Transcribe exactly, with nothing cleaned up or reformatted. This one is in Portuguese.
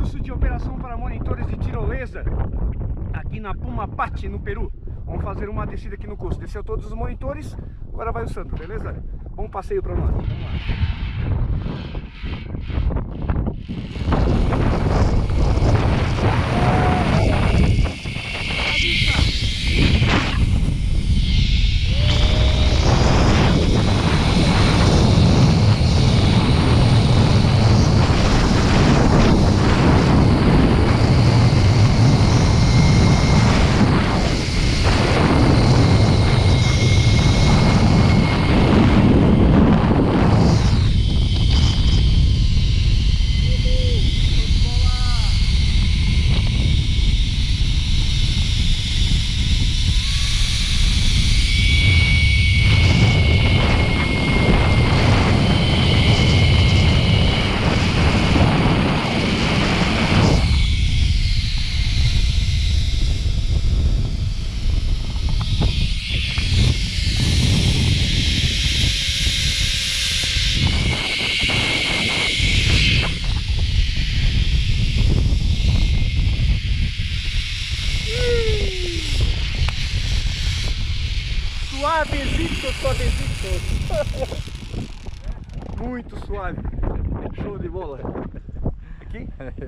curso de operação para monitores de tirolesa aqui na Pumapati, no Peru. Vamos fazer uma descida aqui no curso. Desceu todos os monitores, agora vai o Sandro, beleza? Bom passeio para nós. Vamos lá. Suavecito, suavecito. Muito suave. Show de bola. Aqui?